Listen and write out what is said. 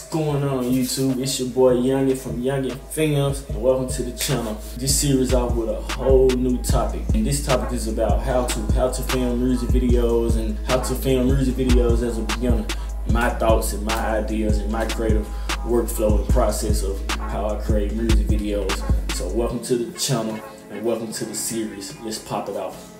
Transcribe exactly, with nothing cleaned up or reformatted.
going on YouTube? It's your boy Youngin from YungInnFilmz, and welcome to the channel. This series out with a whole new topic, and this topic is about how to how to film music videos and how to film music videos as a beginner. My thoughts and my ideas and my creative workflow and process of how I create music videos. So welcome to the channel and welcome to the series. Let's pop it off.